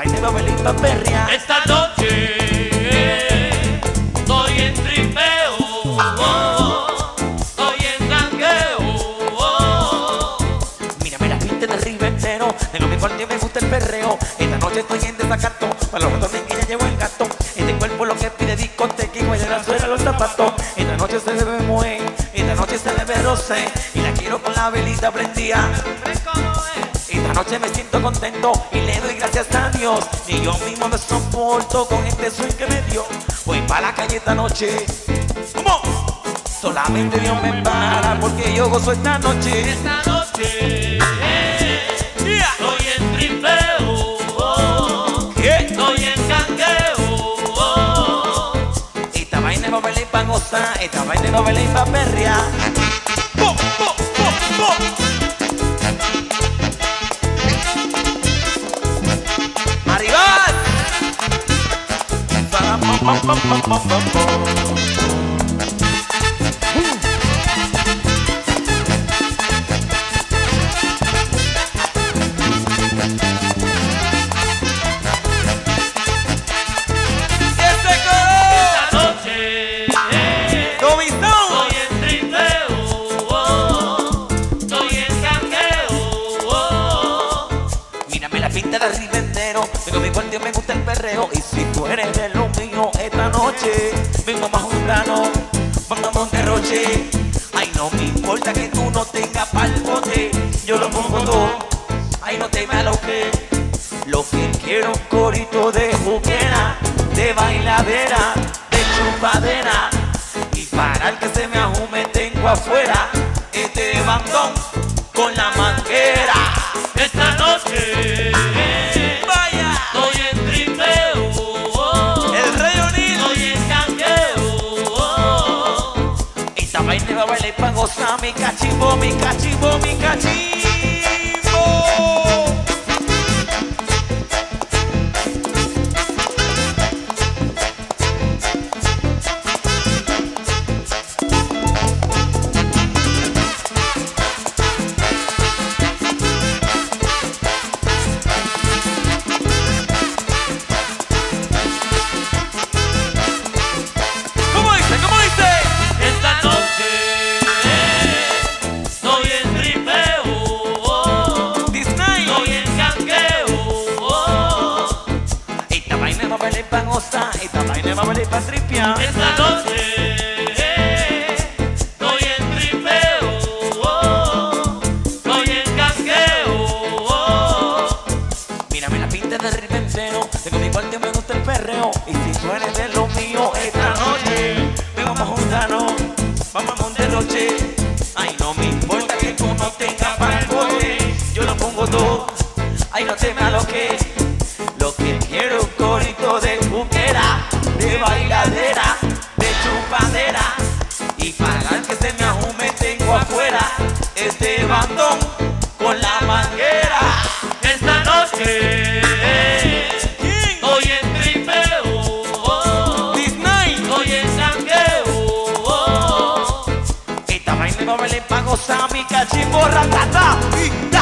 vaina va a venir pa' perrear. Esta noche estoy en tripeo, estoy en jangueo. Mírame la pinta del río entero, tengo mi cuarto y me gusta el perreo. Esta noche estoy en desacato, para los ratones que ya llevo el gato. Este cuerpo lo que pide discoteca y de la suela los zapatos. Esta noche se debe mover, esta noche se debe rocé, y la quiero con la velita prendida. Esta noche me siento contento y le doy gracias a Dios. Ni yo mismo me soporto con este swing que me dio. Voy pa' la calle esta noche, ¿cómo? Solamente Dios me para porque yo gozo esta noche. Esta noche estoy en tripeo, estoy en jangueo. Esta vaina va a bailar pa' gozar, esta vaina va a bailar pa' perrear. ¡Pum, pum, pum, pum! ¡Arriba! Para pum, pum, pum, pum, pum, pum, pum. Pinta de arriba entero, pero mi cuarto me gusta el perreo. Y si tú eres de lo mío esta noche, vengo más juntarnos, pongamos un derroche. Ay, no me importa que tú no tengas pa'l bote, yo lo pongo todo, ay, no te me aloques. Lo que quiero un corito de juquera, de bailadera, de chupadera. Y para el que se me ajume tengo afuera este bandón con la manguera. Esta noche estoy en tripeo, el Rey Unido, estoy en jangueo. esta vaina va a bailar pa' gozar, mi cachimbo, mi cachimbo, mi cachimbo. Esta vaina va a valer pa' tripear. Esta noche estoy en tripeo, estoy en jangueo. Mírame la pinta de ritmo entero, tengo mi cuarto y me gusta el perreo. Y si tú eres de lo mío esta noche, vamos a juntarnos, vamos a un derroche. Ay, no me importa que tú no tengas para el bote, yo lo pongo todo, ay, no te me aloques. Lo que quiero es un corito de juquera, de bailadera, de chupadera. Y para el que se me ajume tengo afuera este bandón con la manguera. Esta noche estoy en tripeo, estoy en jangueo. Esta vaina va a valer pa' gozar, mi cachimbo, ratata.